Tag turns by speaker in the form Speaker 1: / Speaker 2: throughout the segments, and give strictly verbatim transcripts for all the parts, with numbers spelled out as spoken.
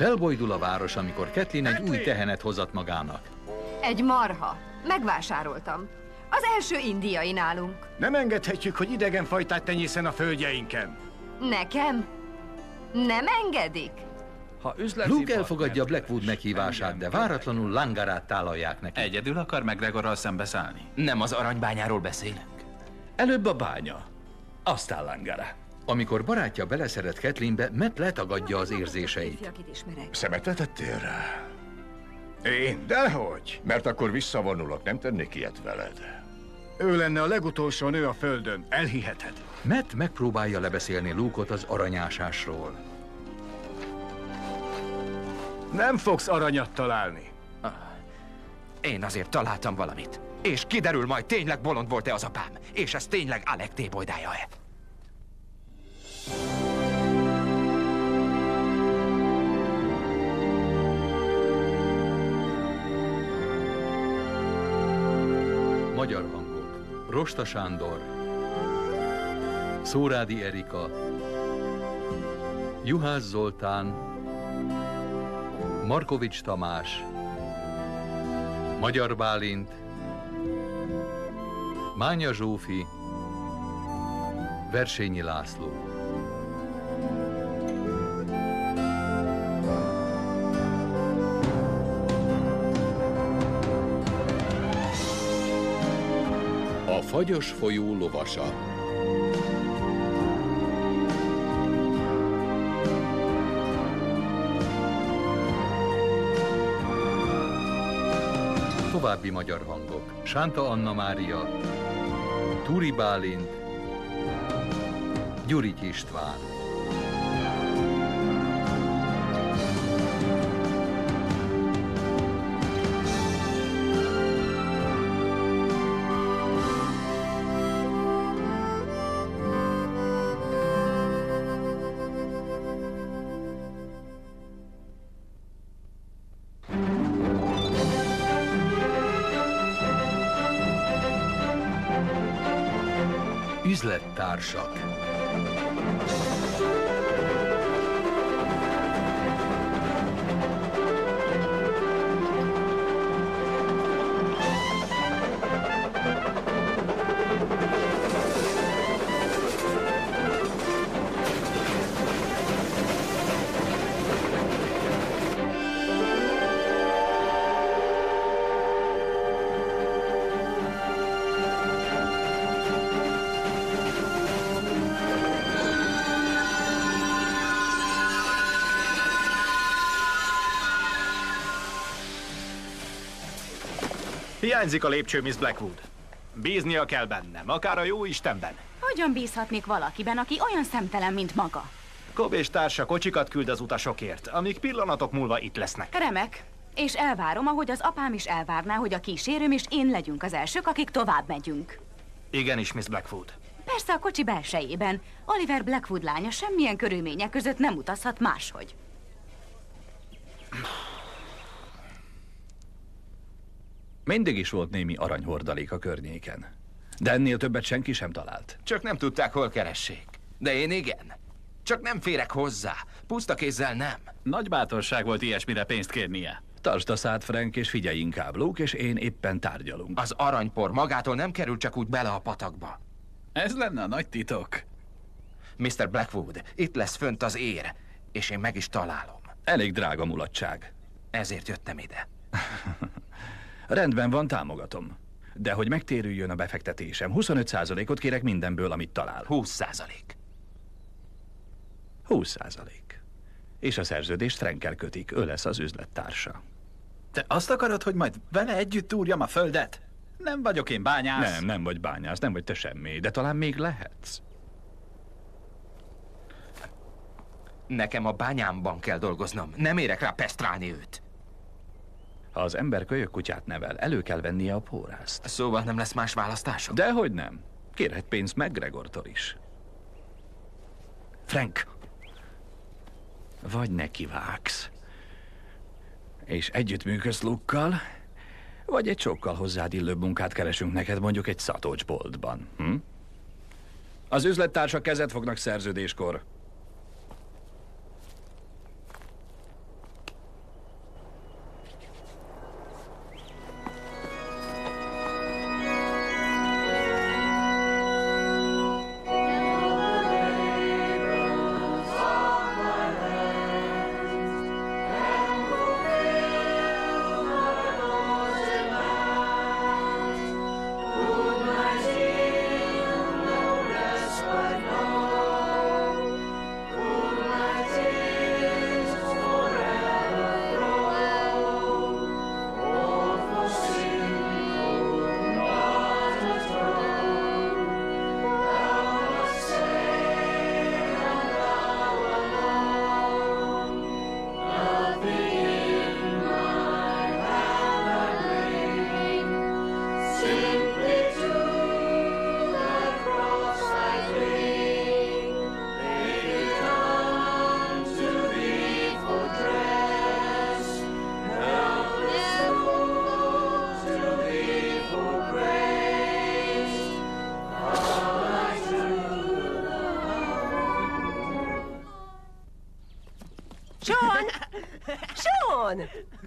Speaker 1: Felbojdul a város, amikor Kathleen egy új tehenet hozat magának.
Speaker 2: Egy marha. Megvásároltam. Az első indiai nálunk.
Speaker 3: Nem engedhetjük, hogy idegenfajtát tenyészen a földjeinken.
Speaker 2: Nekem? Nem engedik?
Speaker 4: Ha üzleti
Speaker 1: Luke elfogadja Blackwood meghívását, de váratlanul Langarát tálalják neki.
Speaker 4: Egyedül akar McGregorral szembeszállni?
Speaker 5: Nem az aranybányáról beszélünk.
Speaker 4: Előbb a bánya, aztán Langara.
Speaker 1: Amikor barátja beleszeret Kathleenbe, Matt letagadja az érzéseit.
Speaker 6: Szemet vetettél rá?
Speaker 3: Én? Dehogy.
Speaker 6: Mert akkor visszavonulok, nem tennék ilyet veled.
Speaker 3: Ő lenne a legutolsó nő a földön, elhiheted.
Speaker 1: Matt megpróbálja lebeszélni Luke-ot az aranyásásról.
Speaker 3: Nem fogsz aranyat találni.
Speaker 5: Én azért találtam valamit. És kiderül majd, tényleg bolond volt-e az apám. És ez tényleg Alec tébolydája-e.
Speaker 1: Magyar hangok. Rosta Sándor, Szórádi Erika, Juhász Zoltán, Markovics Tamás, Magyar Bálint, Mánya Zsófi, Versényi László.
Speaker 7: A fagyos folyó lovasa.
Speaker 1: További magyar hangok. Sánta Anna Mária, Túri Bálint, Gyurity István. Üzlettársak.
Speaker 3: Hiányzik a lépcső, Miss Blackwood. Bíznia kell bennem, akár a jó Istenben.
Speaker 8: Hogyan bízhatnék valakiben, aki olyan szemtelen, mint maga?
Speaker 3: Cobb és társa kocsikat küld az utasokért, amik pillanatok múlva itt lesznek.
Speaker 8: Remek. És elvárom, ahogy az apám is elvárná, hogy a kísérőm és én legyünk az elsők, akik tovább megyünk.
Speaker 3: Igenis, Miss Blackwood.
Speaker 8: Persze a kocsi belsejében. Oliver Blackwood lánya semmilyen körülmények között nem utazhat máshogy.
Speaker 4: Mindig is volt némi aranyhordalék a környéken. De ennél többet senki sem talált.
Speaker 5: Csak nem tudták, hol keressék. De én igen. Csak nem férek hozzá. Puszta kézzel nem.
Speaker 4: Nagy bátorság volt ilyesmire pénzt kérnie. Tartsd a szád, Frank, és figyelj inkább. Luke és én éppen tárgyalunk.
Speaker 5: Az aranypor magától nem kerül csak úgy bele a patakba.
Speaker 4: Ez lenne a nagy titok.
Speaker 5: miszter Blackwood, itt lesz fönt az ér, és én meg is találom.
Speaker 4: Elég drága mulatság.
Speaker 5: Ezért jöttem ide.
Speaker 4: Rendben van, támogatom. De hogy megtérüljön a befektetésem, huszonöt százalékot kérek mindenből, amit talál.
Speaker 5: húsz százalék.
Speaker 4: húsz százalék. És a szerződést Frankkel kötik, ő lesz az üzlettársa.
Speaker 9: Te azt akarod, hogy majd vele együtt túrjam a földet? Nem vagyok én bányász.
Speaker 4: Nem, nem vagy bányász, nem vagy te semmi, de talán még lehetsz.
Speaker 5: Nekem a bányámban kell dolgoznom. Nem érek rá pesztrálni őt.
Speaker 4: Ha az ember kölyök kutyát nevel, elő kell vennie a pórászt.
Speaker 5: Szóval nem lesz más választásom?
Speaker 4: Dehogy nem. Kérhet pénzt McGregortól is. Frank! Vagy nekivágsz. És együttműködsz Luke-kal, vagy egy sokkal hozzád illőbb munkát keresünk neked, mondjuk egy szatolcsboltban. Hm? Az üzlettársak kezet fognak szerződéskor.
Speaker 10: Sean! Sean!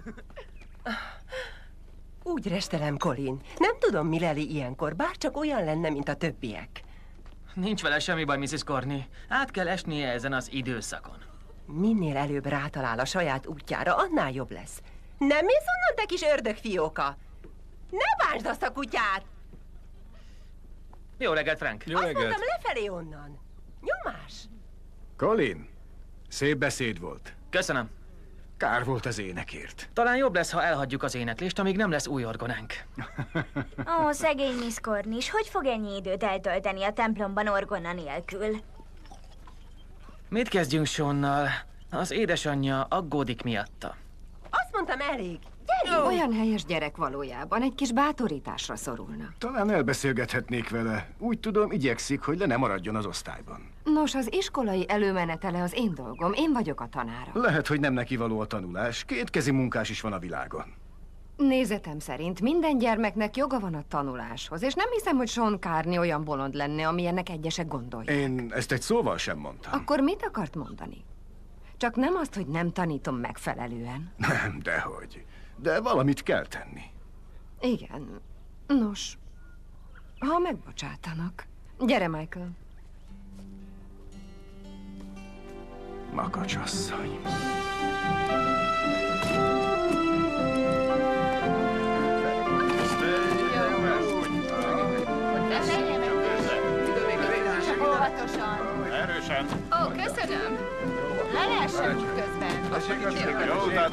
Speaker 10: Úgy restelem, Colin. Nem tudom, mi leli ilyenkor, bár csak olyan lenne, mint a többiek.
Speaker 11: Nincs vele semmi baj, missus Corney. Át kell esnie ezen az időszakon.
Speaker 10: Minél előbb rátalál a saját útjára, annál jobb lesz. Nem mész onnan, te kis ördögfióka? Ne bánsd azt a kutyát!
Speaker 11: Jó reggelt, Frank.
Speaker 9: Jó
Speaker 10: Azt
Speaker 9: reggelt.
Speaker 10: mondtam, lefelé onnan. Nyomás!
Speaker 12: Colin, szép beszéd volt.
Speaker 11: Köszönöm.
Speaker 12: Kár volt az énekért.
Speaker 11: Talán jobb lesz, ha elhagyjuk az éneklést, amíg nem lesz új orgonánk.
Speaker 13: Ó, szegény Miss Cornish, hogy fog ennyi időt eltölteni a templomban orgona nélkül?
Speaker 11: Mit kezdjünk Seannal? Az édesanyja aggódik miatta.
Speaker 10: Azt mondtam, elég.
Speaker 2: Gyere! Olyan helyes gyerek valójában, egy kis bátorításra szorulna.
Speaker 12: Talán elbeszélgethetnék vele. Úgy tudom, igyekszik, hogy le ne maradjon az osztályban.
Speaker 2: Nos, az iskolai előmenetele az én dolgom, én vagyok a tanára.
Speaker 12: Lehet, hogy nem neki való a tanulás. Kétkezi munkás is van a világon.
Speaker 2: Nézetem szerint minden gyermeknek joga van a tanuláshoz, és nem hiszem, hogy Sean Carney olyan bolond lenne, amilyennek egyesek gondolják.
Speaker 12: Én ezt egy szóval sem mondtam.
Speaker 2: Akkor mit akart mondani? Csak nem azt, hogy nem tanítom megfelelően.
Speaker 12: Nem, dehogy. De valamit kell tenni.
Speaker 2: Igen. Nos, ha megbocsátanak. Gyere, Michael.
Speaker 12: Makacsasszony.
Speaker 13: Óvatosan.
Speaker 6: Erősen.
Speaker 2: Ó, köszönöm.
Speaker 13: Le lehessen út közben.
Speaker 6: Jó, tehát...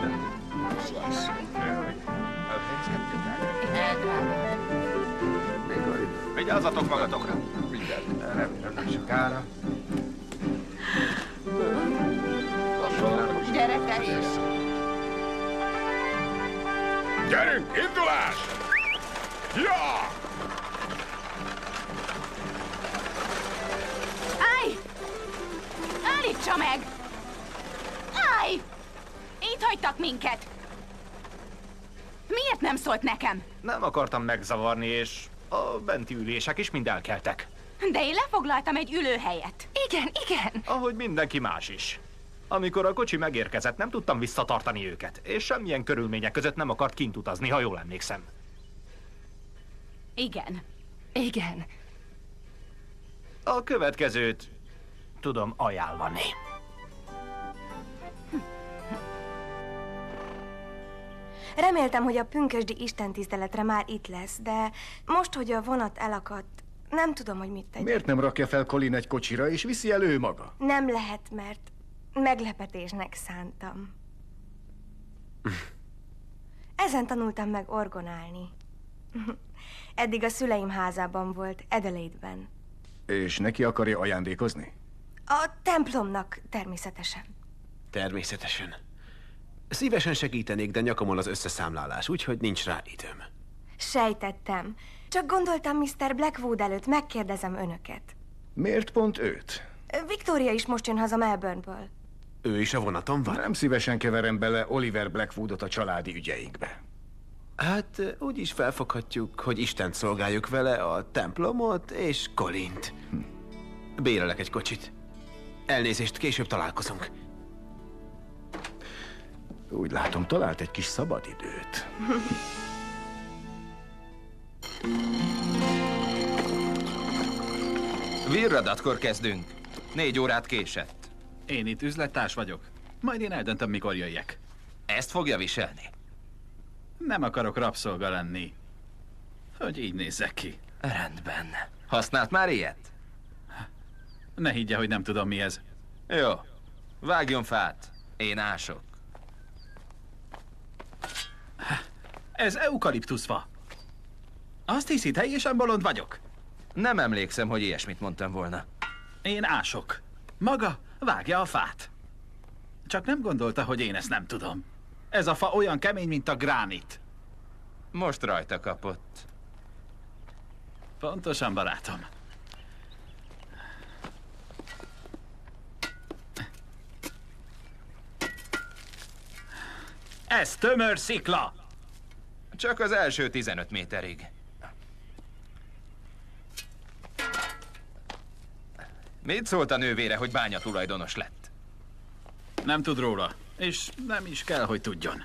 Speaker 6: Vigyázzatok magatokra.
Speaker 12: Remélem, nem sokára.
Speaker 13: Gyere te is.
Speaker 6: Gyerünk, indulás! Ja!
Speaker 8: Állj! Állítsa meg! Állj! Itt hagytak minket. Miért nem szólt nekem?
Speaker 3: Nem akartam megzavarni, és a benti ülések is mind elkeltek.
Speaker 8: De én lefoglaltam egy ülőhelyet.
Speaker 2: Igen, igen.
Speaker 3: Ahogy mindenki más is. Amikor a kocsi megérkezett, nem tudtam visszatartani őket, és semmilyen körülmények között nem akart kint utazni, ha jól emlékszem.
Speaker 8: Igen.
Speaker 2: Igen.
Speaker 3: A következőt tudom ajánlani.
Speaker 14: Reméltem, hogy a pünkösdi istentiszteletre már itt lesz, de most, hogy a vonat elakadt, nem tudom, hogy mit tegyek.
Speaker 12: Miért nem rakja fel Colin egy kocsira, és viszi elő maga?
Speaker 14: Nem lehet, mert meglepetésnek szántam. Ezen tanultam meg orgonálni. Eddig a szüleim házában volt, Adelaide-ben.
Speaker 12: És neki akarja ajándékozni?
Speaker 14: A templomnak természetesen.
Speaker 15: Természetesen. Szívesen segítenék, de nyakamon az összeszámlálás, úgyhogy nincs rá időm.
Speaker 14: Sejtettem. Csak gondoltam, miszter Blackwood előtt megkérdezem önöket.
Speaker 12: Miért pont őt?
Speaker 14: Victoria is most jön haza Melbourneből.
Speaker 15: Ő is a vonaton van?
Speaker 12: Nem szívesen keverem bele Oliver Blackwoodot a családi ügyeinkbe.
Speaker 15: Hát úgy is felfoghatjuk, hogy Istent szolgáljuk vele, a templomot és Colint. Bérelek egy kocsit. Elnézést, később találkozunk.
Speaker 12: Úgy látom, talált egy kis szabadidőt.
Speaker 5: Virradatkor kezdünk. Négy órát késett.
Speaker 9: Én itt üzlettárs vagyok. Majd én eldöntöm, mikor jöjjek.
Speaker 5: Ezt fogja viselni?
Speaker 9: Nem akarok rabszolga lenni. Hogy így nézzek ki.
Speaker 5: Rendben. Használt már ilyet?
Speaker 9: Ne higgye, hogy nem tudom, mi ez.
Speaker 5: Jó. Vágjon fát. Én ások.
Speaker 9: Ez eukaliptuszfa. Azt hiszi, teljesen bolond vagyok?
Speaker 5: Nem emlékszem, hogy ilyesmit mondtam volna.
Speaker 9: Én ások. Maga vágja a fát. Csak nem gondolta, hogy én ezt nem tudom. Ez a fa olyan kemény, mint a gránit.
Speaker 5: Most rajta kapott.
Speaker 9: Pontosan, barátom. Ez tömör szikla!
Speaker 5: Csak az első tizenöt méterig. Mit szólt a nővére, hogy bányatulajdonos lett?
Speaker 9: Nem tud róla. És nem is kell, hogy tudjon.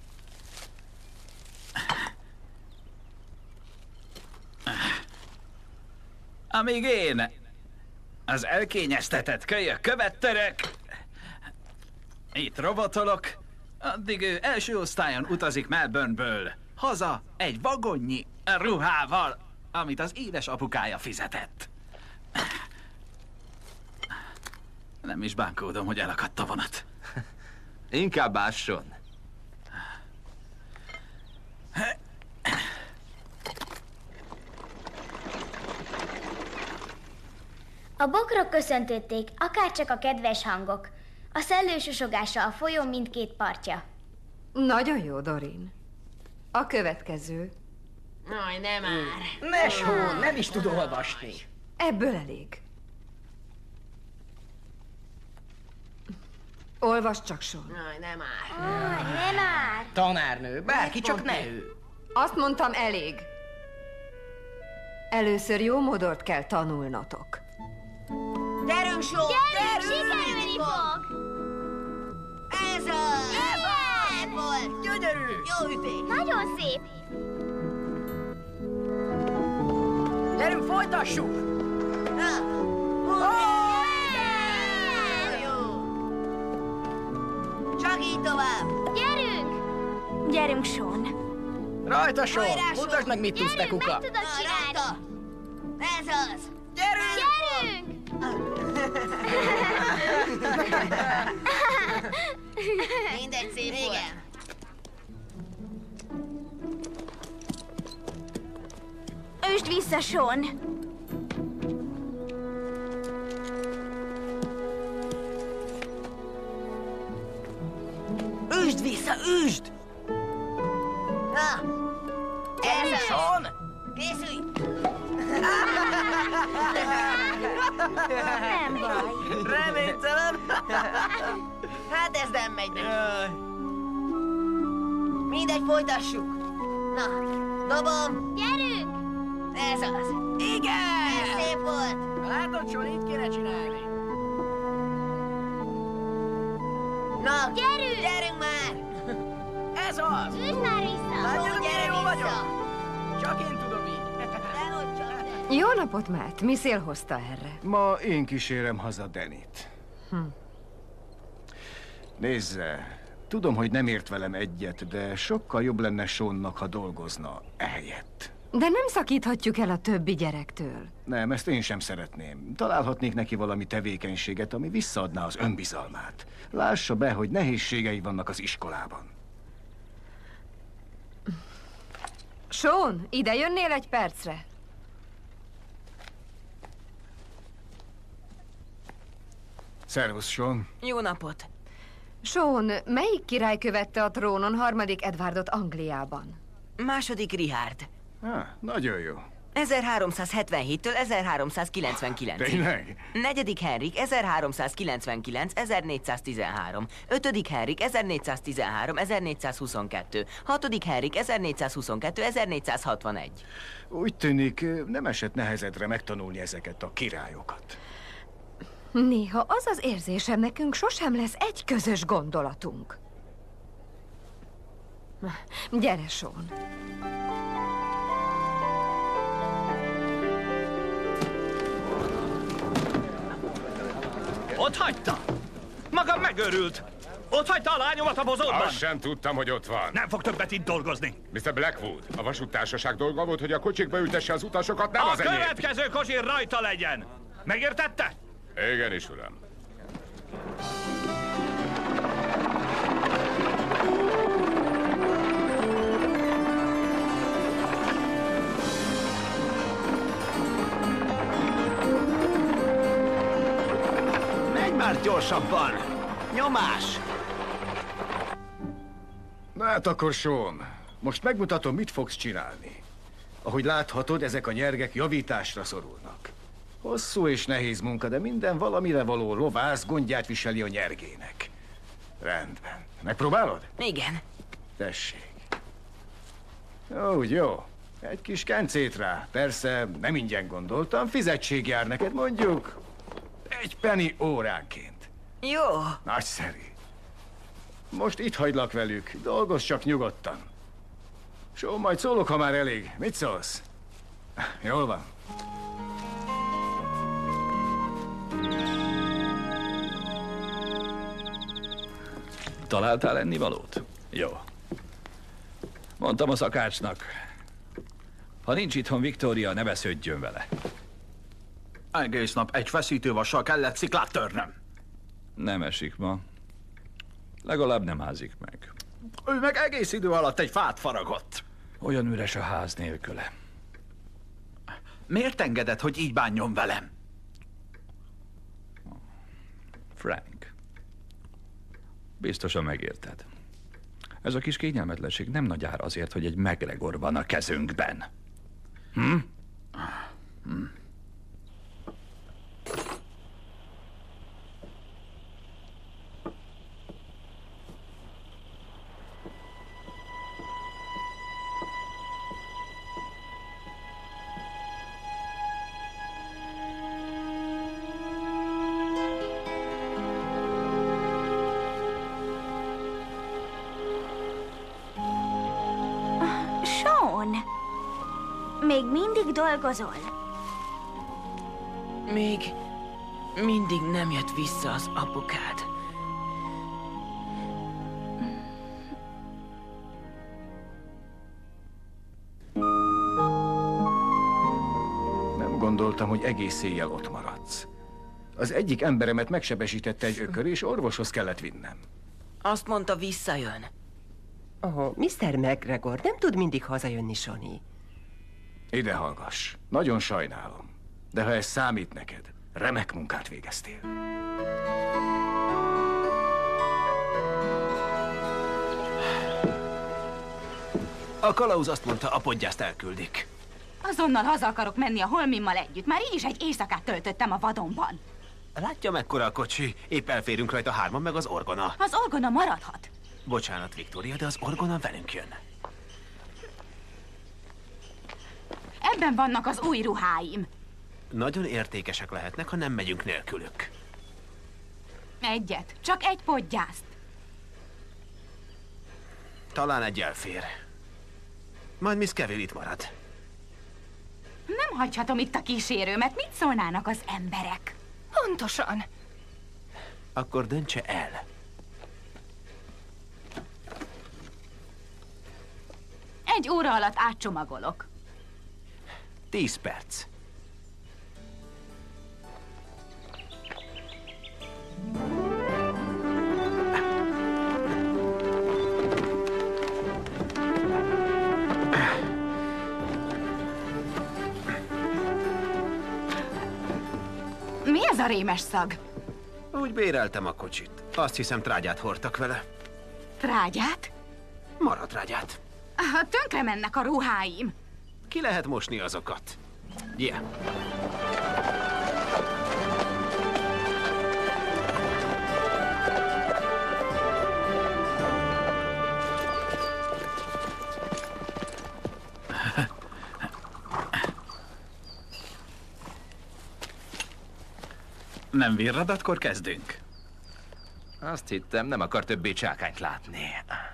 Speaker 9: Amíg én az elkényeztetett kölyök követterek, itt robotolok, addig ő első osztályon utazik Melbourneből haza egy vagonnyi ruhával, amit az édes apukája fizetett. Nem is bánkódom, hogy elakadt a vonat.
Speaker 5: Inkább ásson.
Speaker 13: A bokrok köszöntötték, akárcsak a kedves hangok. A szellő susogása a folyó mindkét partja.
Speaker 2: Nagyon jó, Dorin. A következő.
Speaker 16: Aj, nem már. Ne, Sean, nem is tud olvasni.
Speaker 2: Ebből elég. Olvasd csak, Sean.
Speaker 16: Aj, nem már.
Speaker 13: Aj, nem már.
Speaker 16: Tanárnő, bárki, csak ne ő.
Speaker 2: Azt mondtam, elég. Először jó modort kell tanulnotok.
Speaker 16: Gyerünk, Sean!
Speaker 13: Gyerünk, sikerülni fog!
Speaker 16: Ez az!
Speaker 13: Igen!
Speaker 16: Volt! Gyönyörű! Jó ütés!
Speaker 13: Nagyon szép!
Speaker 16: Gyerünk, folytassuk! Na! Jó! Csak így tovább!
Speaker 13: Gyerünk! Gyerünk, Sean!
Speaker 16: Rajta, Sean! Mutasd meg, mit tudsz, te kuka!
Speaker 13: Meg tudod csinálni!
Speaker 16: Ez az! Gyerünk!
Speaker 13: Gyerünk!
Speaker 16: Mindegy, szép volt. Igen.
Speaker 13: Üsd vissza, Sean!
Speaker 16: Üsd vissza, üsd! Na! Ez az! Sean! Készülj!
Speaker 13: Nem baj.
Speaker 16: Reménytelen! Hát ez nem megy neki. Mindegy, folytassuk. Na, dobom.
Speaker 13: Gyerünk!
Speaker 16: Ez az. Igen! Ez szép volt. Látod, Sean, így kéne csinálni. Na,
Speaker 13: gyerünk!
Speaker 16: Gyerünk már! Ez az!
Speaker 13: Üsd már vissza!
Speaker 16: Nagyon gyere jó vagyok! Csak én tudom így.
Speaker 2: Jó napot, Matt. Mi szél hozta erre?
Speaker 12: Ma én kísérem haza Dannyt.
Speaker 2: Hm.
Speaker 12: Nézze, tudom, hogy nem ért velem egyet, de sokkal jobb lenne Seannak, ha dolgozna ehelyett.
Speaker 2: De nem szakíthatjuk el a többi gyerektől.
Speaker 12: Nem, ezt én sem szeretném. Találhatnék neki valami tevékenységet, ami visszaadná az önbizalmát. Lássa be, hogy nehézségei vannak az iskolában.
Speaker 2: Sean, ide jönnél egy percre?
Speaker 12: Szervusz, Sean.
Speaker 10: Jó napot.
Speaker 2: Sean, melyik király követte a trónon harmadik Edwardot Angliában?
Speaker 10: Második Richard.
Speaker 12: Ah, nagyon jó.
Speaker 10: ezerháromszázhetvenhéttől ezerháromszázkilencvenkilencig.
Speaker 12: Tényleg?
Speaker 10: Negyedik Henrik ezerháromszázkilencvenkilenc ezernégyszáztizenhárom. Ötödik Henrik ezernégyszáztizenhárom ezernégyszázhuszonkettő. Hatodik Henrik ezernégyszázhuszonkettő ezernégyszázhatvanegy.
Speaker 12: Úgy tűnik, nem esett nehezedre megtanulni ezeket a királyokat.
Speaker 2: Néha az az érzésem, nekünk sosem lesz egy közös gondolatunk. Gyere, Sean.
Speaker 3: Ott hagyta? Maga megőrült. Ott hagyta a lányomat a bozótban.
Speaker 6: Azt sem tudtam, hogy ott van.
Speaker 3: Nem fog többet itt dolgozni.
Speaker 6: miszter Blackwood, a vasúttársaság dolga volt, hogy a kocsikba ültesse az utasokat, nem
Speaker 3: a
Speaker 6: az enyém.
Speaker 3: A következő kocsi rajta legyen. Megértette?
Speaker 6: Igenis, uram.
Speaker 15: Menj már gyorsabban! Nyomás!
Speaker 12: Na hát akkor, Sean, most megmutatom, mit fogsz csinálni. Ahogy láthatod, ezek a nyergek javításra szorulnak. Hosszú és nehéz munka, de minden valamire való lovász gondját viseli a nyergének. Rendben. Megpróbálod?
Speaker 10: Igen.
Speaker 12: Tessék. Úgy, jó. Egy kis kencét rá. Persze, nem ingyen gondoltam, fizetség jár neked, mondjuk egy penny óránként.
Speaker 10: Jó.
Speaker 12: Nagyszerű. Most itt hagylak velük. Dolgozz csak nyugodtan. Só, majd szólok, ha már elég. Mit szólsz? Jól van.
Speaker 4: Találtál ennivalót? Jó. Mondtam a szakácsnak, ha nincs itthon Viktória, ne besződjön vele.
Speaker 9: Egész nap egy feszítővassal kellett sziklát törnöm.
Speaker 4: Nem esik ma. Legalább nem házik meg.
Speaker 9: Ő meg egész idő alatt egy fát faragott.
Speaker 4: Olyan üres a ház nélküle.
Speaker 9: Miért engedett, hogy így bánjon velem?
Speaker 4: Frank. Biztosan megérted. Ez a kis kényelmetlenség nem nagy ár azért, hogy egy McGregor van a kezünkben. Hm? Hm.
Speaker 13: Még mindig dolgozol?
Speaker 16: Még mindig nem jött vissza az apukád.
Speaker 12: Nem gondoltam, hogy egész éjjel ott maradsz. Az egyik emberemet megsebesítette egy ökör, és orvoshoz kellett vinnem.
Speaker 16: Azt mondta, visszajön.
Speaker 10: Oh, miszter McGregor nem tud mindig hazajönni, Sonny.
Speaker 12: Ide hallgass. Nagyon sajnálom. De ha ez számít neked, remek munkát végeztél.
Speaker 15: A kalauz azt mondta, a podgyászt elküldik.
Speaker 8: Azonnal haza akarok menni a holmimmal együtt. Már így is egy éjszakát töltöttem a vadonban.
Speaker 15: Látja, mekkora a kocsi? Épp elférünk rajta hárman, meg az orgona.
Speaker 8: Az orgona maradhat.
Speaker 15: Bocsánat, Viktória, de az orgona velünk jön.
Speaker 8: Ebben vannak az új ruháim.
Speaker 15: Nagyon értékesek lehetnek, ha nem megyünk nélkülük.
Speaker 8: Egyet. Csak egy podgyászt.
Speaker 15: Talán egy elfér. Majd Miss Cavill itt marad.
Speaker 8: Nem hagyhatom itt a kísérőmet. Mit szólnának az emberek?
Speaker 14: Pontosan.
Speaker 15: Akkor döntse el.
Speaker 8: Egy óra alatt átcsomagolok.
Speaker 15: Tíz perc.
Speaker 8: Mi ez a rémes szag?
Speaker 15: Úgy béreltem a kocsit. Azt hiszem, trágyát hordtak vele.
Speaker 8: Trágyát?
Speaker 15: Maradrágyát.
Speaker 8: Ah, tönkre mennek a ruháim.
Speaker 15: Ki lehet mosni azokat? Yeah.
Speaker 9: Nem virrad, akkor kezdünk.
Speaker 5: Azt hittem, nem akar többé csákányt látni.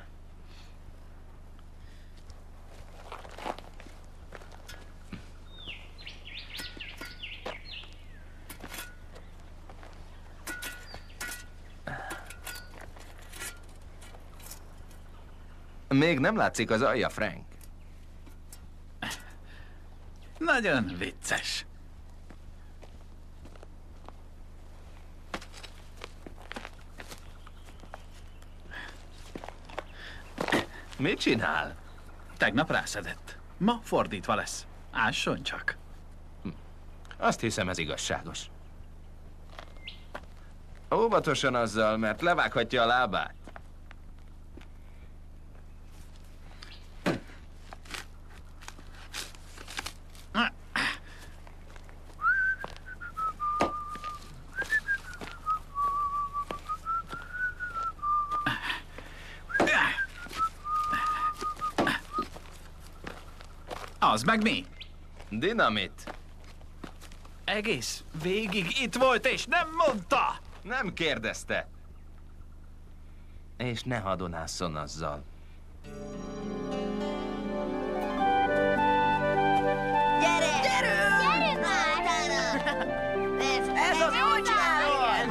Speaker 5: Még nem látszik az alja, Frank.
Speaker 9: Nagyon vicces.
Speaker 5: Mit csinál?
Speaker 9: Tegnap rászedett. Ma fordítva lesz. Ásson csak.
Speaker 5: Azt hiszem, ez igazságos. Óvatosan azzal, mert levághatja a lábát.
Speaker 9: Az meg mi?
Speaker 5: Dinamit.
Speaker 9: Egész végig itt volt, és nem mondta!
Speaker 5: Nem kérdezte. És ne hadonásszon azzal.
Speaker 16: Gyere! Gyerünk! Gyerünk már! Ez, ez az úgy csinálom!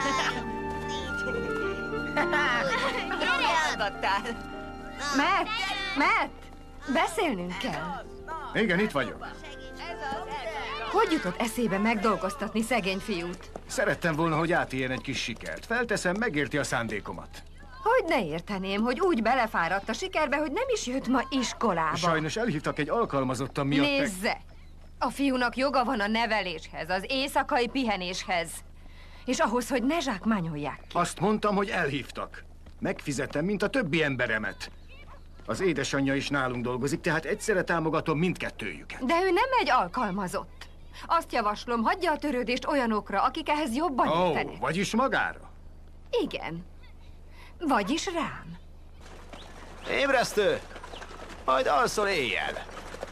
Speaker 10: Jól hallgattál.
Speaker 2: Matt! Matt! Beszélnünk kell.
Speaker 12: Igen, itt vagyok.
Speaker 2: Hogy jutott eszébe megdolgoztatni szegény fiút?
Speaker 12: Szerettem volna, hogy átéljen egy kis sikert. Felteszem, megérti a szándékomat.
Speaker 2: Hogy ne érteném, hogy úgy belefáradt a sikerbe, hogy nem is jött ma iskolába.
Speaker 12: Sajnos elhívtak egy alkalmazottam miatt.
Speaker 2: Nézze!
Speaker 12: Meg...
Speaker 2: A fiúnak joga van a neveléshez, az éjszakai pihenéshez. És ahhoz, hogy ne zsákmányolják ki.
Speaker 12: Azt mondtam, hogy elhívtak. Megfizettem, mint a többi emberemet. Az édesanyja is nálunk dolgozik, tehát egyszerre támogatom mindkettőjüket.
Speaker 2: De ő nem egy alkalmazott. Azt javaslom, hagyja a törődést olyanokra, akik ehhez jobban
Speaker 12: Ó,
Speaker 2: értenek.
Speaker 12: vagyis magára?
Speaker 2: Igen. Vagyis rám.
Speaker 15: Ébresztő! Majd alszol éjjel.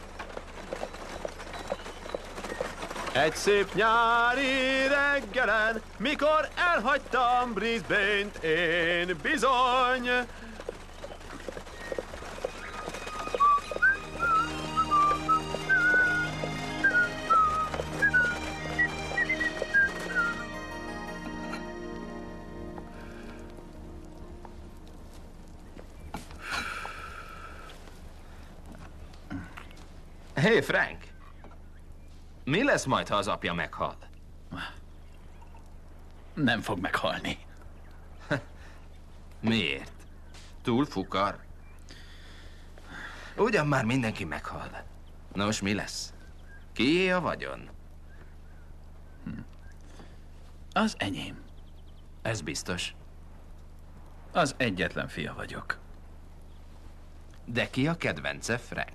Speaker 3: Egy szép nyári reggelen, mikor elhagytam Brisbane-t, én bizony...
Speaker 5: Hé, hey, Frank! Mi lesz majd, ha az apja meghal?
Speaker 9: Nem fog meghalni.
Speaker 5: Miért? Túl fukar? Ugyan már mindenki meghal. Nos, mi lesz? Kié a vagyon?
Speaker 9: Az enyém.
Speaker 5: Ez biztos.
Speaker 9: Az egyetlen fia vagyok.
Speaker 5: De ki a kedvence, Frank?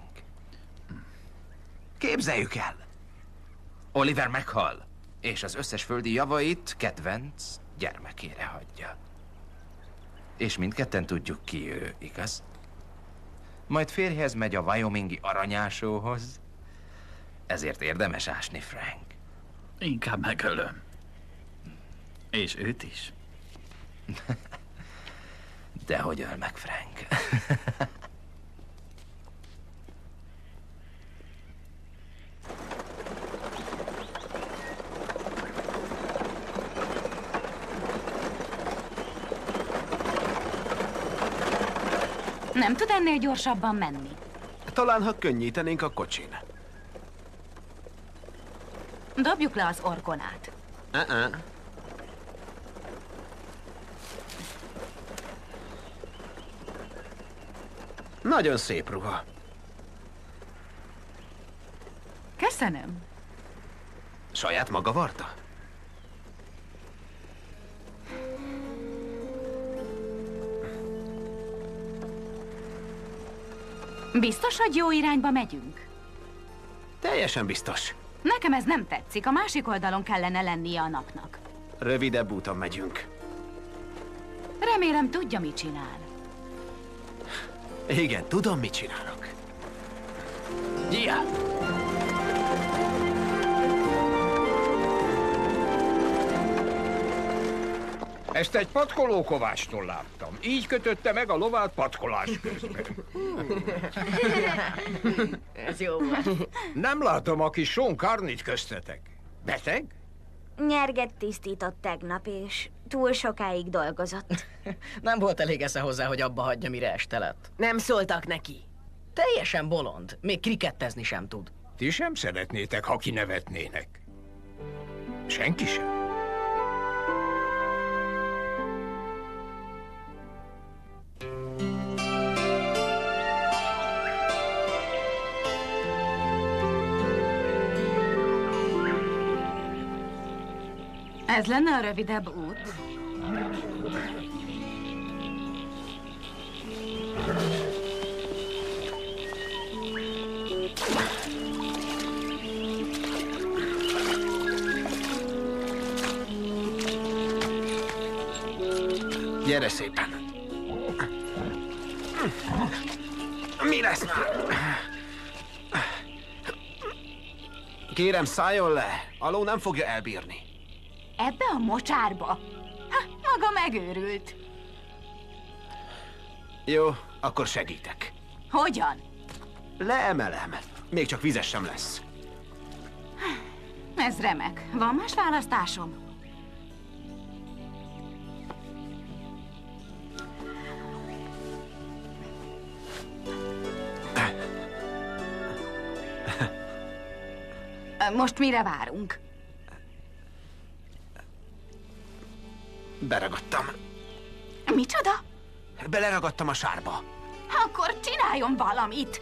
Speaker 5: Képzeljük el! Oliver meghal, és az összes földi javait kedvenc gyermekére hagyja. És mindketten tudjuk, ki ő, igaz? Majd férjhez megy a wyomingi aranyásóhoz. Ezért érdemes ásni, Frank.
Speaker 9: Inkább megölöm. És őt is.
Speaker 5: De hogy öl meg, Frank?
Speaker 8: Nem tud ennél gyorsabban menni?
Speaker 15: Talán, ha könnyítenénk a kocsin.
Speaker 8: Dobjuk le az orgonát.
Speaker 15: Uh-uh. Nagyon szép ruha.
Speaker 8: Köszönöm.
Speaker 15: Saját maga varta?
Speaker 8: Biztos, hogy jó irányba megyünk?
Speaker 15: Teljesen biztos.
Speaker 8: Nekem ez nem tetszik. A másik oldalon kellene lennie a napnak.
Speaker 15: Rövidebb úton megyünk.
Speaker 8: Remélem tudja, mit csinál.
Speaker 15: Igen, tudom, mit csinálok. Ja!
Speaker 6: Ezt egy patkolókovástól láttam. Így kötötte meg a lovát patkolás közben.
Speaker 16: Ez jó volt.
Speaker 6: Nem látom a kis Sean Carney-t köztetek. Beteg?
Speaker 13: Nyerget tisztított tegnap, és túl sokáig dolgozott.
Speaker 11: Nem volt elég esze hozzá, hogy abba hagyja, mire este lett.
Speaker 16: Nem szóltak neki. Teljesen bolond. Még krikettezni sem tud.
Speaker 6: Ti sem szeretnétek, ha kinevetnének. Senki sem.
Speaker 8: Ez lenne a rövidebb út.
Speaker 15: Gyere szépen. Mi lesz már? Kérem, szálljon le. Aló nem fogja elbírni.
Speaker 8: Ebbe a mocsárba? Ha, maga megőrült.
Speaker 15: Jó, akkor segítek.
Speaker 8: Hogyan?
Speaker 15: Leemelem. Még csak vizes sem lesz.
Speaker 8: Ez remek. Van más választásom? Most mire várunk?
Speaker 15: Beragadtam.
Speaker 8: Micsoda?
Speaker 15: Beleragadtam a sárba.
Speaker 8: Akkor csináljon valamit!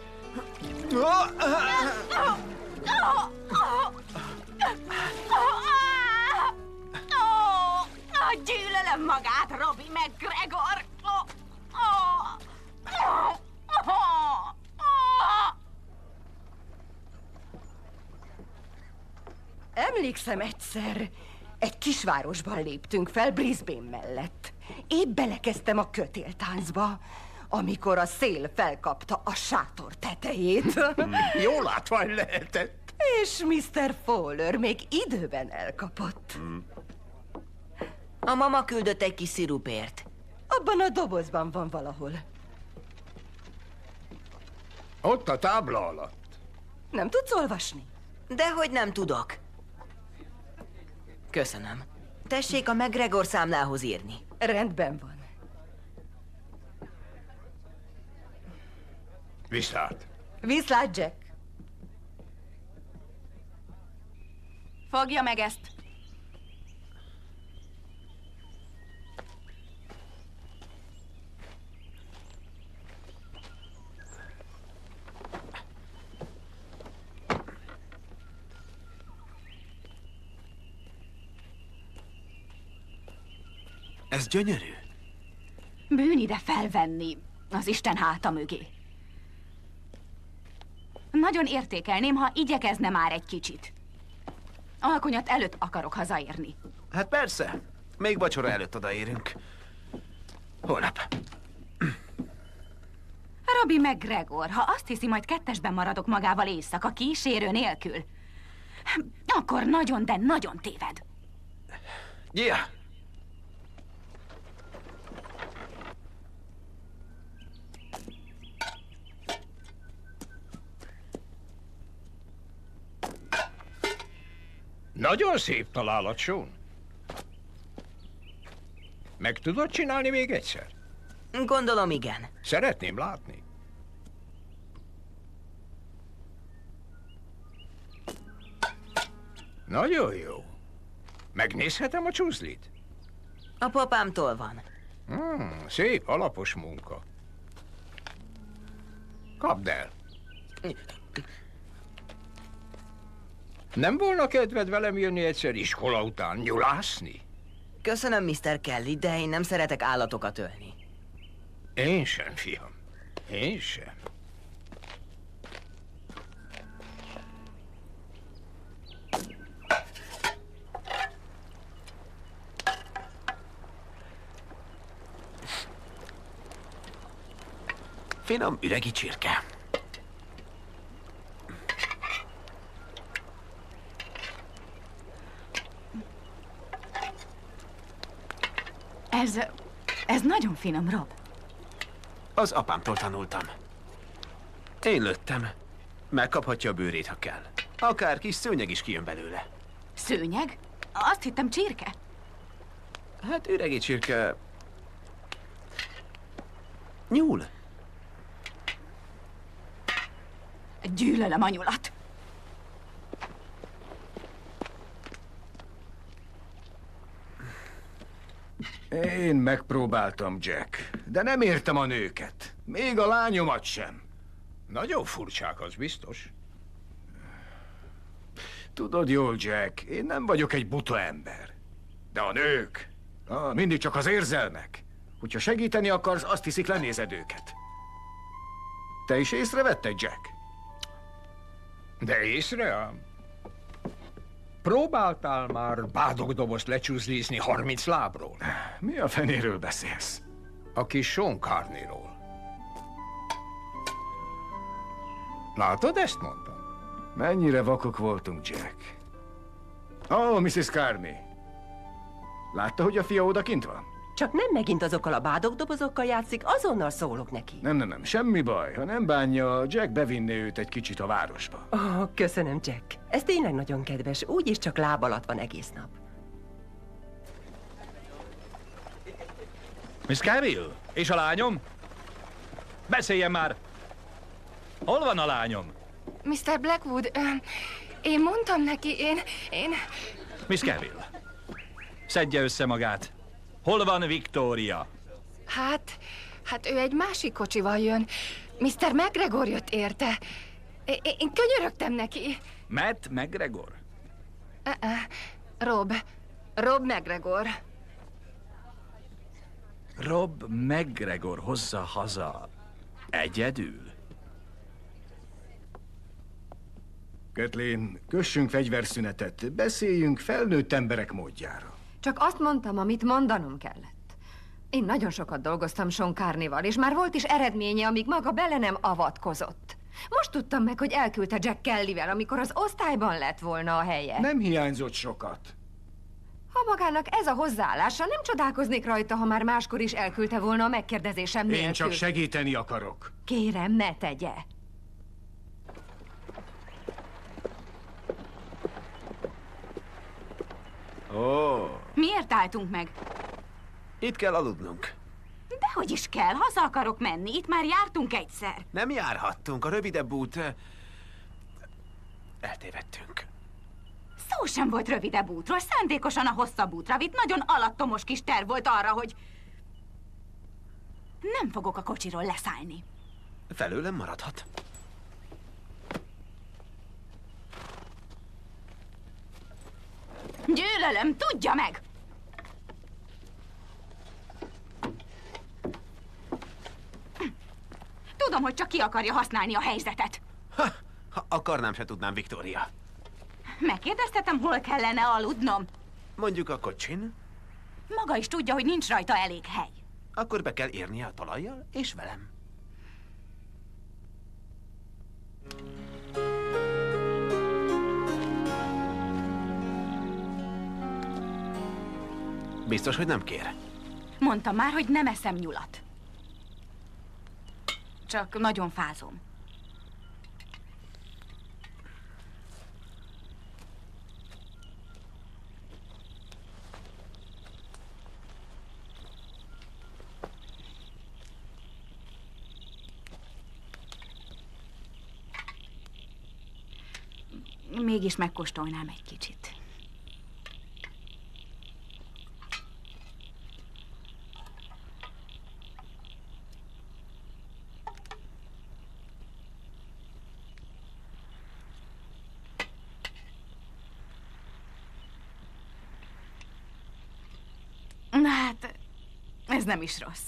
Speaker 8: Gyűlölöm magát, Robbie McGregor!
Speaker 10: Emlékszem egyszer, egy kisvárosban léptünk fel Brisbane mellett. Épp belekezdtem a kötéltáncba, amikor a szél felkapta a sátor tetejét.
Speaker 6: Jó látvány lehetett.
Speaker 10: És miszter Fowler még időben elkapott.
Speaker 16: A mama küldött egy kis szirupért.
Speaker 10: Abban a dobozban van valahol.
Speaker 6: Ott a tábla alatt.
Speaker 10: Nem tudsz olvasni?
Speaker 16: Dehogy nem tudok. Köszönöm. Tessék a McGregor számlához írni.
Speaker 10: Rendben van.
Speaker 6: Viszlát.
Speaker 10: Viszlát, Jack.
Speaker 8: Fogja meg ezt.
Speaker 15: Ez gyönyörű.
Speaker 8: Bűn ide felvenni az Isten háta mögé. Nagyon értékelném, ha igyekezne már egy kicsit. Alkonyat előtt akarok hazaérni.
Speaker 15: Hát persze. Még vacsora előtt odaérünk. Holnap.
Speaker 8: Robbie McGregor, ha azt hiszi, majd kettesben maradok magával éjszaka kísérő nélkül, akkor nagyon, de nagyon téved.
Speaker 15: Yeah.
Speaker 6: Nagyon szép találat, Sean. Meg tudod csinálni még egyszer?
Speaker 16: Gondolom, igen.
Speaker 6: Szeretném látni. Nagyon jó. Megnézhetem a csuzlit?
Speaker 16: A papámtól van.
Speaker 6: Hmm, szép, alapos munka. Kapd el. Nem volna kedved velem jönni egyszer iskola után nyulászni?
Speaker 16: Köszönöm, miszter Kelly, de én nem szeretek állatokat ölni.
Speaker 6: Én sem, fiam. Én sem.
Speaker 15: Finom üregi csirke.
Speaker 8: Ez... ez nagyon finom, Rob.
Speaker 15: Az apámtól tanultam. Én lőttem. Megkaphatja a bőrét, ha kell. Akár kis szőnyeg is kijön belőle.
Speaker 8: Szőnyeg? Azt hittem csirke.
Speaker 15: Hát üregi csirke... Nyúl.
Speaker 8: Gyűlölöm a nyulat.
Speaker 12: Én megpróbáltam, Jack, de nem értem a nőket. Még a lányomat sem.
Speaker 6: Nagyon furcsák, az biztos.
Speaker 12: Tudod jól, Jack, én nem vagyok egy buta ember. De a nők, ah, mindig csak az érzelmek. Hogyha segíteni akarsz, azt hiszik, lenézed őket. Te is észrevetted, Jack?
Speaker 6: De észre ám. Próbáltál már bádogdobozt lecsúzlízni harminc lábról?
Speaker 12: Mi a fenéről beszélsz?
Speaker 6: A kis Sean Carneyról. Látod, ezt mondtam?
Speaker 12: Mennyire vakok voltunk, Jack. Ó, oh, missus Carney. Látta, hogy a fia odakint van?
Speaker 17: Csak nem megint azokkal a bádogdobozokkal játszik, azonnal szólok neki.
Speaker 12: Nem, nem, nem, semmi baj. Ha nem bánja, Jack bevinné őt egy kicsit a városba.
Speaker 17: Ó, oh, köszönöm, Jack. Ez tényleg nagyon kedves, úgyis csak láb alatt van egész nap.
Speaker 4: Miss Cavill? És a lányom? Beszéljen már! Hol van a lányom?
Speaker 2: miszter Blackwood, ö, én mondtam neki, én... én...
Speaker 4: Miss Cavill, szedje össze magát. Hol van Victoria?
Speaker 2: Hát, hát ő egy másik kocsival jön. miszter McGregor jött érte. É, én könyörögtem neki.
Speaker 4: Matt McGregor?
Speaker 2: Uh-uh. Rob. Rob McGregor.
Speaker 4: Rob McGregor hozza haza egyedül?
Speaker 12: Kathleen, kössünk fegyverszünetet, beszéljünk felnőtt emberek módjára.
Speaker 2: Csak azt mondtam, amit mondanom kellett. Én nagyon sokat dolgoztam Sean Carney-val, és már volt is eredménye, amíg maga bele nem avatkozott. Most tudtam meg, hogy elküldte Jack Kellyvel, amikor az osztályban lett volna a helye.
Speaker 12: Nem hiányzott sokat.
Speaker 2: Ha magának ez a hozzáállása, nem csodálkoznék rajta, ha már máskor is elküldte volna a megkérdezésem nélkül.
Speaker 12: Én csak segíteni akarok.
Speaker 2: Kérem, ne tegye.
Speaker 15: Ó. Oh.
Speaker 8: Miért álltunk meg?
Speaker 15: Itt kell aludnunk.
Speaker 8: Dehogy is kell, haza akarok menni. Itt már jártunk egyszer.
Speaker 15: Nem járhattunk. A rövidebb út... Eltévedtünk.
Speaker 8: Szó sem volt rövidebb útról. Szándékosan a hosszabb útra vitt. Nagyon alattomos kis terv volt arra, hogy... Nem fogok a kocsiról leszállni.
Speaker 15: Felőlem maradhat.
Speaker 8: Gyűlölöm, tudja meg! Tudom, hogy csak ki akarja használni a helyzetet.
Speaker 15: Ha, ha akarnám, se tudnám, Victoria.
Speaker 8: Megkérdeztetem, hol kellene aludnom.
Speaker 15: Mondjuk a kocsin?
Speaker 8: Maga is tudja, hogy nincs rajta elég hely.
Speaker 15: Akkor be kell érnie a talajjal, és velem. Biztos, hogy nem kér?
Speaker 8: Mondtam már, hogy nem eszem nyulat. Csak nagyon fázom. Mégis megkóstolnám egy kicsit. Na hát, ez nem is rossz.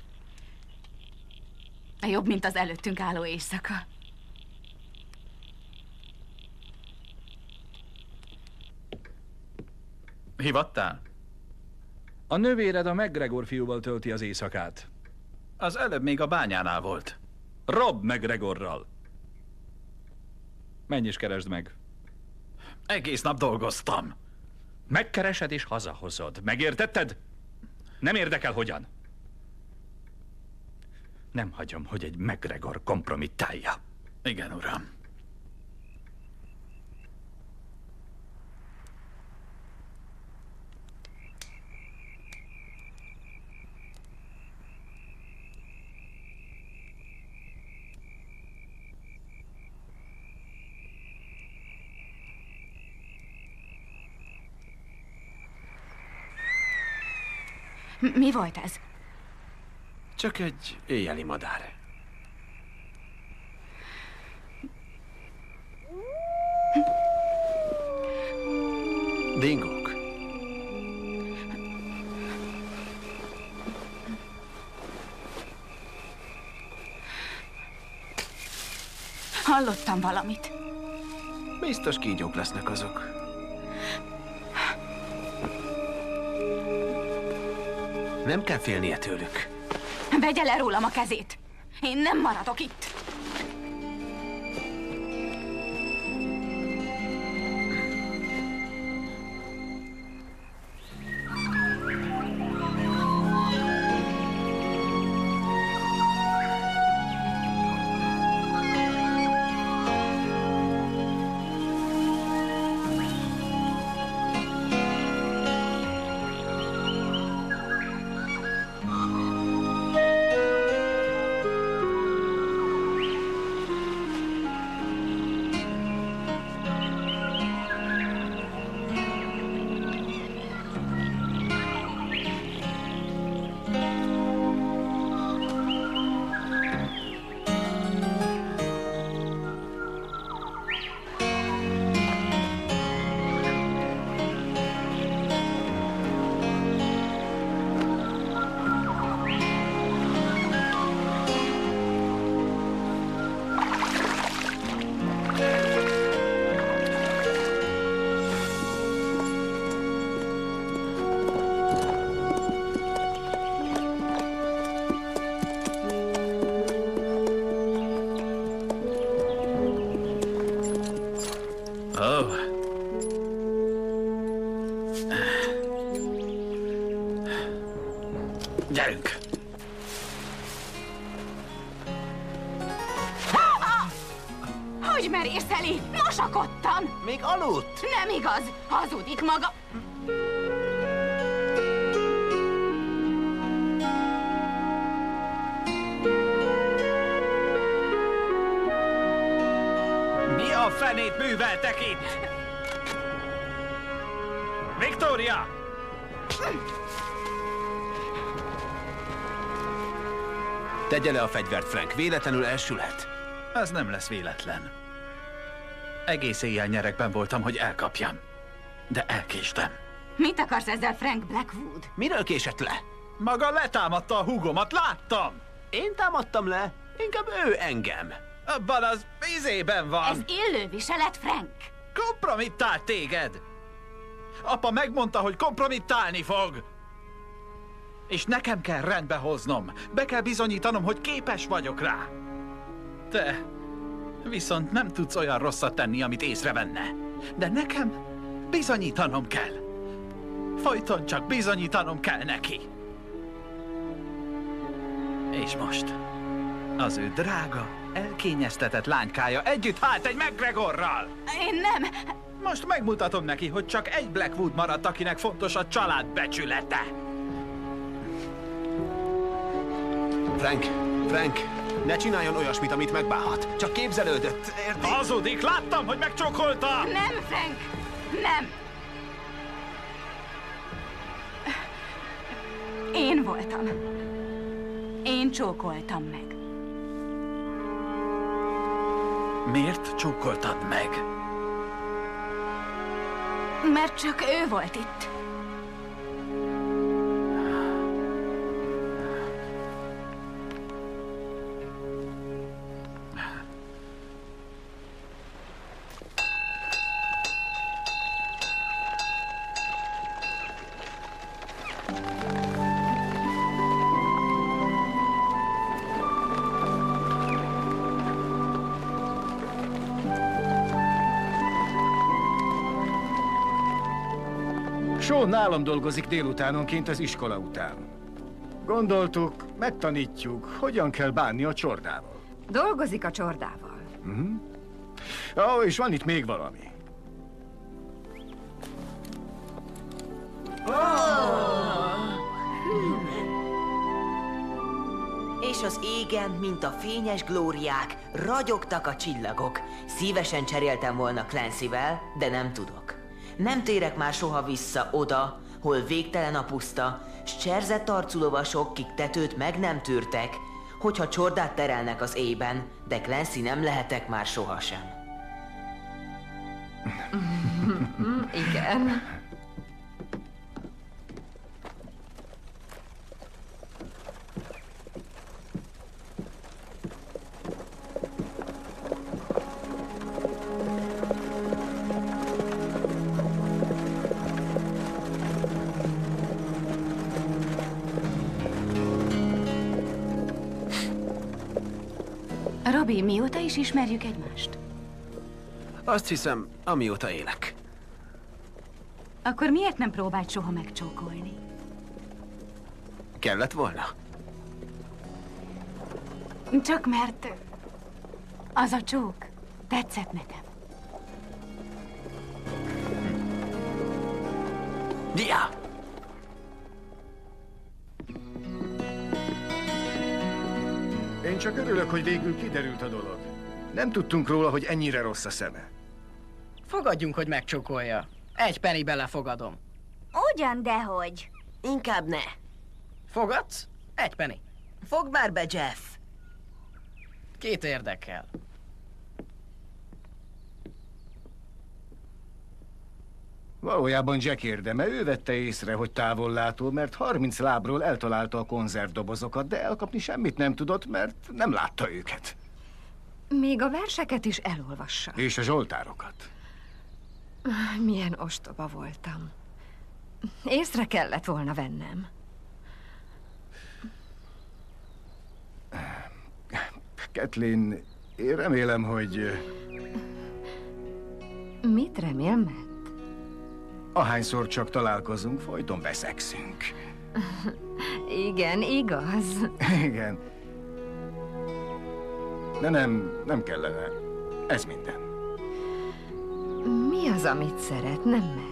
Speaker 8: Jobb, mint az előttünk álló éjszaka.
Speaker 9: Hivattál?
Speaker 4: A nővéred a McGregor fiúval tölti az éjszakát.
Speaker 9: Az előbb még a bányánál volt.
Speaker 4: Rob McGregorral. Menj és keresd meg.
Speaker 9: Egész nap dolgoztam.
Speaker 4: Megkeresed és hazahozod. Megértetted? Nem érdekel, hogyan. Nem hagyom, hogy egy McGregor kompromittálja.
Speaker 9: Igen, uram.
Speaker 8: Mi volt ez?
Speaker 15: Csak egy éjjeli madár. Dingók.
Speaker 8: Hallottam valamit.
Speaker 15: Biztos kígyók lesznek azok. Nem kell félnie tőlük.
Speaker 8: Vegye le rólam a kezét. Én nem maradok itt.
Speaker 9: Gyerünk!
Speaker 8: Hogy merészeli? Mosakodtam!
Speaker 15: Még aludt?
Speaker 8: Nem igaz! Hazudik maga!
Speaker 9: Mi a fenét műveltek itt? Victoria!
Speaker 15: Tegye le a fegyvert, Frank. Véletlenül elsülhet.
Speaker 9: Ez nem lesz véletlen. Egész éjjel nyerekben voltam, hogy elkapjam. De elkéstem.
Speaker 8: Mit akarsz ezzel, Frank Blackwood?
Speaker 15: Miről késett le?
Speaker 9: Maga letámadta a húgomat, láttam!
Speaker 15: Én támadtam le? Inkább ő engem.
Speaker 9: Abban az izében van.
Speaker 8: Ez illő viselet, Frank.
Speaker 9: Kompromittált téged. Apa megmondta, hogy kompromittálni fog. És nekem kell rendbe hoznom. Be kell bizonyítanom, hogy képes vagyok rá. Te viszont nem tudsz olyan rosszat tenni, amit észrevenne. De nekem bizonyítanom kell. Folyton csak bizonyítanom kell neki. És most az ő drága, elkényeztetett lánykája együtt állt egy McGregorral.
Speaker 8: Én nem.
Speaker 9: Most megmutatom neki, hogy csak egy Blackwood maradt, akinek fontos a család becsülete.
Speaker 15: Frank, Frank, ne csináljon olyasmit, amit megbánhat. Csak képzelődött, érti?
Speaker 9: Hazudik, láttam, hogy megcsókolta!
Speaker 8: Nem, Frank, nem. Én voltam. Én csókoltam meg.
Speaker 9: Miért csókoltad meg?
Speaker 8: Mert csak ő volt itt.
Speaker 12: Sean nálam dolgozik délutánonként az iskola után. Gondoltuk, megtanítjuk, hogyan kell bánni a csordával.
Speaker 2: Dolgozik a csordával.
Speaker 12: Uh-huh. Ó, és van itt még valami.
Speaker 18: És az égen, mint a fényes glóriák, ragyogtak a csillagok. Szívesen cseréltem volna Clancyvel, de nem tudok. Nem térek már soha vissza oda, hol végtelen a puszta, s cserzett arcú lovasok, kik tetőt meg nem tűrtek, hogyha csordát terelnek az éjben, de Clancy nem lehetek már sohasem.
Speaker 2: Igen.
Speaker 8: Robi, mióta is ismerjük egymást?
Speaker 15: Azt hiszem, amióta élek.
Speaker 8: Akkor miért nem próbált soha megcsókolni?
Speaker 15: Kellett volna?
Speaker 8: Csak mert az a csók tetszett nekem.
Speaker 15: Dia!
Speaker 12: Én csak örülök, hogy végül kiderült a dolog. Nem tudtunk róla, hogy ennyire rossz a szeme.
Speaker 19: Fogadjunk, hogy megcsókolja. Egy pennybe lefogadom.
Speaker 13: Ugyan, dehogy.
Speaker 18: Inkább ne.
Speaker 19: Fogadsz? Egy penny.
Speaker 18: Fogd már be, Jeff.
Speaker 19: Két érdekel.
Speaker 12: Valójában Jack érdeme, ő vette észre, hogy távollátó, mert harminc lábról eltalálta a konzervdobozokat, de elkapni semmit nem tudott, mert nem látta őket.
Speaker 2: Még a verseket is elolvassa.
Speaker 12: És a zsoltárokat.
Speaker 2: Milyen ostoba voltam. Észre kellett volna vennem.
Speaker 12: Kathleen, én remélem, hogy...
Speaker 2: Mit remél, Matt?
Speaker 12: Ahányszor csak találkozunk, folyton veszekszünk.
Speaker 2: Igen, igaz.
Speaker 12: Igen. De nem, nem kellene. Ez minden.
Speaker 2: Mi az, amit szeret? Nem ment.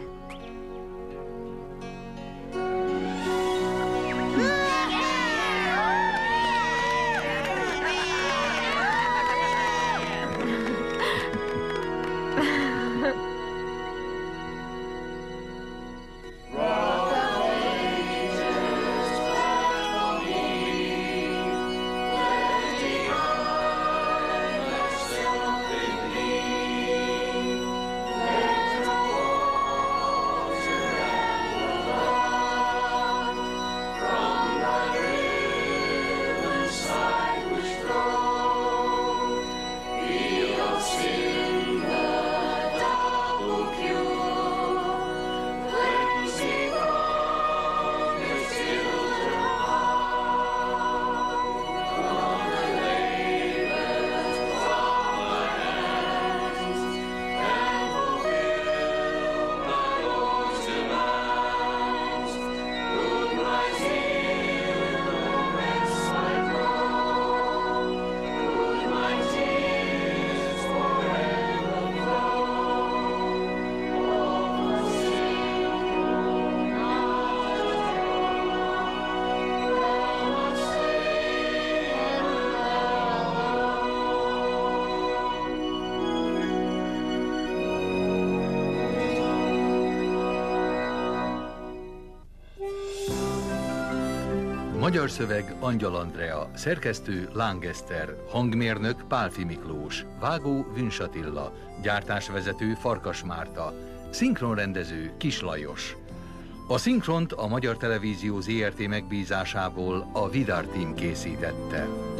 Speaker 1: Magyar szöveg Angyal Andrea, szerkesztő Láng Eszter, hangmérnök Pálfi Miklós, vágó Vünss Attila, gyártásvezető Farkas Márta, szinkronrendező Kis Lajos. A szinkront a Magyar Televízió Zé Er Té megbízásából a Vidar Team készítette.